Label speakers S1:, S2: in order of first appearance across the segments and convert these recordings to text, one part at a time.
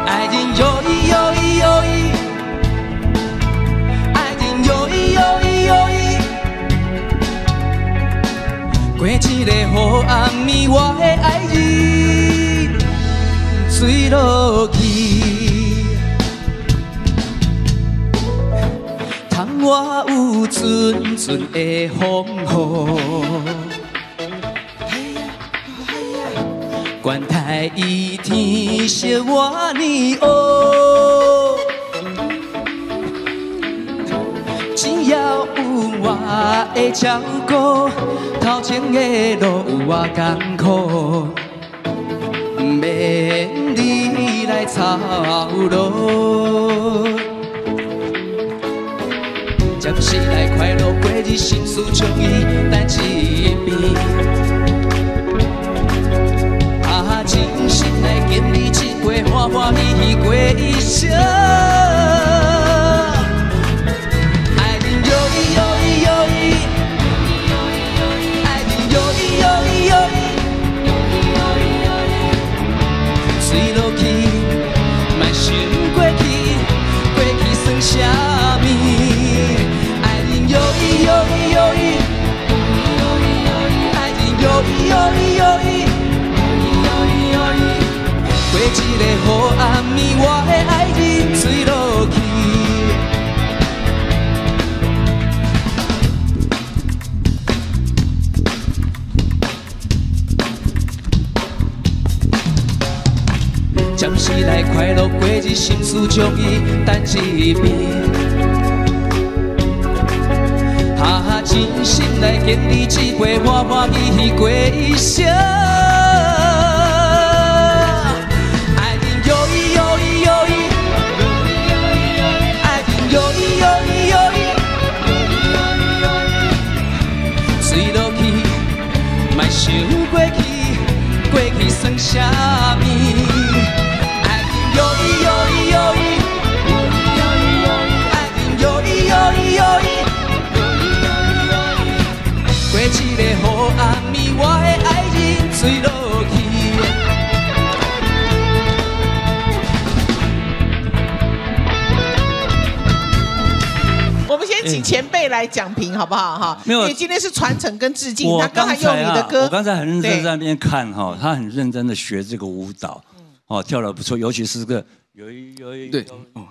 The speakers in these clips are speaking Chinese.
S1: 爱情犹豫犹豫犹豫，爱情犹豫犹豫犹豫。过一个黑暗暝，我的爱情坠落去。窗外有阵阵的风雨，管太伊天色我呢黑，只要有我的照顾，头前的路有我艰苦，免你来操劳。暂时来快乐过日，心事将伊等一边。真心来见你，一回欢欢喜喜过一生。爱情犹豫犹豫犹豫，爱情犹豫犹豫犹豫，水落去，莫想过去，过去算啥物？爱情犹豫犹豫犹豫，爱情犹豫犹豫犹豫。过一个黑暗暝，我的爱情坠落去。暂时来快乐过日，心事将伊等一边。真心来见你，一回欢欢喜喜过一生。想过去，过去算啥物？爱情犹豫犹豫犹豫，爱情犹豫犹豫犹豫，过一个黑暗暝，我的爱情坠落去。
S2: 我们先请前辈来讲评好不好哈？
S3: 没有，
S2: 因为今天是传承跟致敬。他刚才用你的歌，
S3: 我刚才很认真在那边看哈，他很认真的学这个舞蹈，哦，跳得不错，尤其是个对，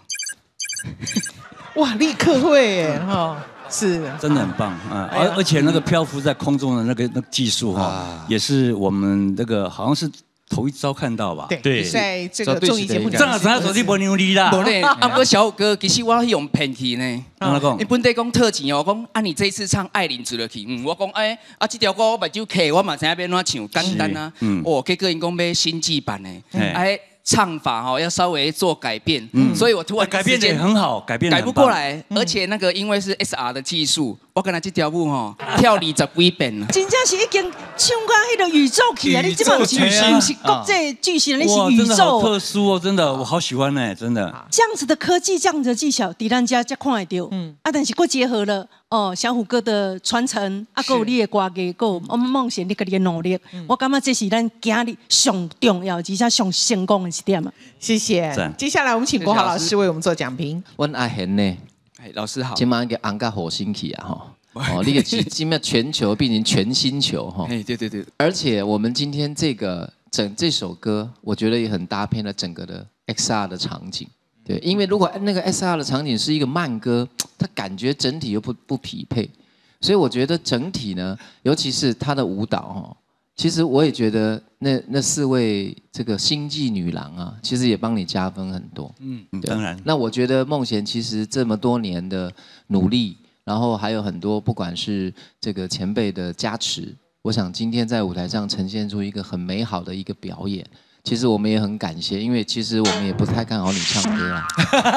S2: 哇，立刻会耶哈，是
S3: 真的很棒啊！而且那个漂浮在空中的那个技术哈，也是我们那个好像是。头一遭看到吧？
S2: 对，在这个综艺节目
S3: 正好咱手机没牛力啦。
S1: 无咧，啊，不过小虎哥，其实我是用骗去呢。你本地讲特钱哦，讲啊，你这一次唱《爱玲坠落去》，我讲哎，啊，这条歌我目睭开，我嘛知影要怎唱，简单啊。哦，结果因讲要新季版的，哎，唱法哈要稍微做改变，所以我突然
S3: 改变得很好，改
S1: 不过来，而且那个因为是 SR 的技术，我跟他这条舞吼跳20几遍了。
S4: 真正是已经唱到迄个宇宙去啊！你这把不是国际巨星，你是宇宙。
S3: 真的好特殊哦，真的，我好喜欢呢，真的。
S4: 这样子的科技，这样子的技巧，在咱家才看得到。但是我结合了小虎哥的传承，还有你的歌艺，还有我们梦想你个你的努力，我感觉这是咱今日上重要，而且上成功的一点嘛。
S2: 谢谢。接下来我们请国豪老师为我们做讲评。
S5: 阮阿贤呢，
S1: 老师好。
S5: 今晚给安个火星去啊哈。哦，那个今麦全球变成全星球哈。
S1: 哎，对。
S5: 而且我们今天这首歌，我觉得也很搭配了整个的 XR 的场景。对，因为如果那个 XR 的场景是一个慢歌，它感觉整体又不匹配，所以我觉得整体呢，尤其是他的舞蹈哈，其实我也觉得那4位这个星际女郎啊，其实也帮你加分很多。
S3: 当然。
S5: 那我觉得梦贤其实这么多年的努力。然后还有很多，不管是这个前辈的加持，我想今天在舞台上呈现出一个很美好的一个表演。其实我们也很感谢，因为其实我们也不太看好你唱歌啊，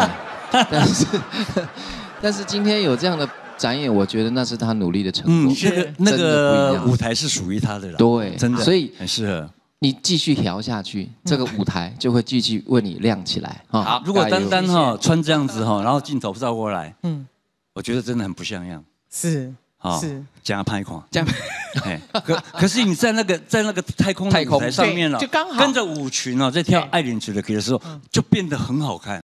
S5: 但是今天有这样的展演，我觉得那是他努力的成果。
S3: 那个舞台是属于他的了，
S5: 对，
S3: 真的，
S5: 所以
S3: 很适合。
S5: 你继续调下去，这个舞台就会继续为你亮起来。
S3: 好，如果单单穿这样子然后镜头照过来，我觉得真的很不像样。
S2: 是，
S3: 啊，
S2: 是
S3: 加拍款，
S1: 这样
S3: 可是你在那个太空舞台上面了，
S2: 就刚好
S3: 跟着舞群哦，在跳爱莲曲的歌的时候，就变得很好看。